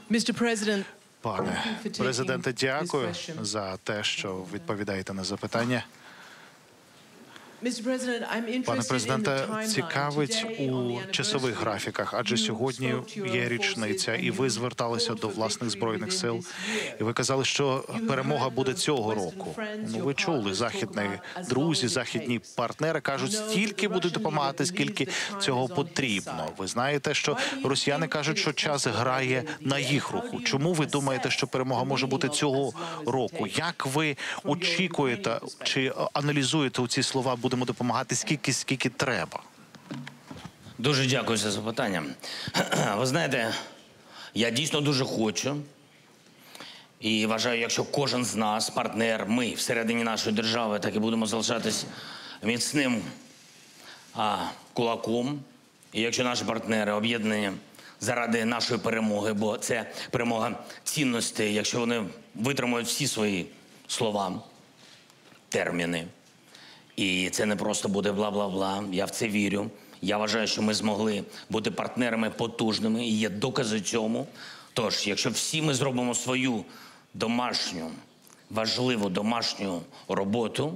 Пане президенте, дякую за те, що відповідаєте на запитання. Пане президенте, цікавить у часових графіках, адже сьогодні є річниця, і ви зверталися до власних Збройних сил, і ви казали, що перемога буде цього року. Ну, ви чули, західні друзі, західні партнери кажуть, стільки будуть допомагати, скільки цього потрібно. Ви знаєте, що росіяни кажуть, що час грає на їх руку. Чому ви думаєте, що перемога може бути цього року? Як ви очікуєте, чи аналізуєте ці слова «будемо допомагати» скільки треба? Дуже дякую за запитання. Ви знаєте, я дійсно дуже хочу і вважаю, якщо кожен з нас, партнер, ми всередині нашої держави, так і будемо залишатись міцним кулаком. І якщо наші партнери об'єднані заради нашої перемоги, бо це перемога цінностей, якщо вони витримують всі свої слова, терміни, і це не просто буде бла-бла-бла, я в це вірю. Я вважаю, що ми змогли бути партнерами потужними, і є докази цьому. Тож, якщо всі ми зробимо свою домашню, важливу домашню роботу,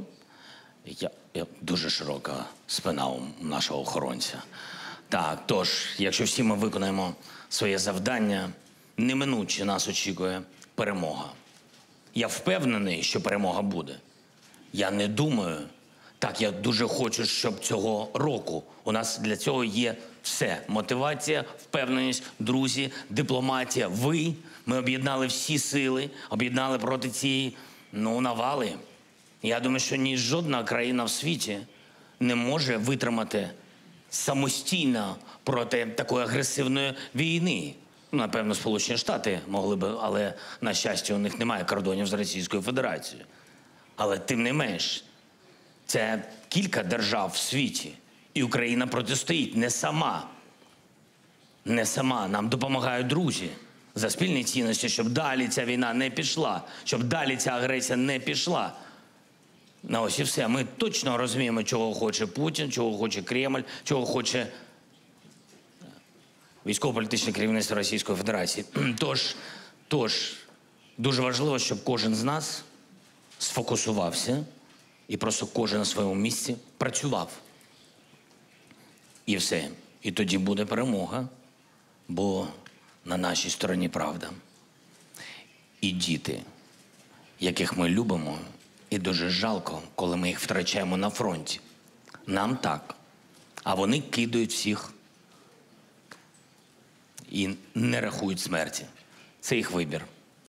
дуже широка спина у нашого охоронця. Так, тож, якщо всі ми виконаємо своє завдання, неминуче нас очікує перемога. Я впевнений, що перемога буде. Я не думаю, так, я дуже хочу, щоб цього року у нас для цього є все. Мотивація, впевненість, друзі, дипломатія, ви. Ми об'єднали всі сили, об'єднали проти цієї, навали. Я думаю, що ні жодна країна в світі не може витримати самостійно проти такої агресивної війни. Напевно, Сполучені Штати могли б, але, на щастя, у них немає кордонів з Російською Федерацією. Але тим не менш, це кілька держав в світі, і Україна протистоїть не сама. Не сама. Нам допомагають друзі за спільні цінності, щоб далі ця війна не пішла, щоб далі ця агресія не пішла. Ось і все. Ми точно розуміємо, чого хоче Путін, чого хоче Кремль, чого хоче військово-політичне керівництво Російської Федерації. Тож, дуже важливо, щоб кожен з нас сфокусувався і просто кожен на своєму місці працював. І все. І тоді буде перемога, бо на нашій стороні правда. І діти, яких ми любимо, і дуже жалко, коли ми їх втрачаємо на фронті. Нам так. А вони кидають всіх і не рахують смерті. Це їх вибір.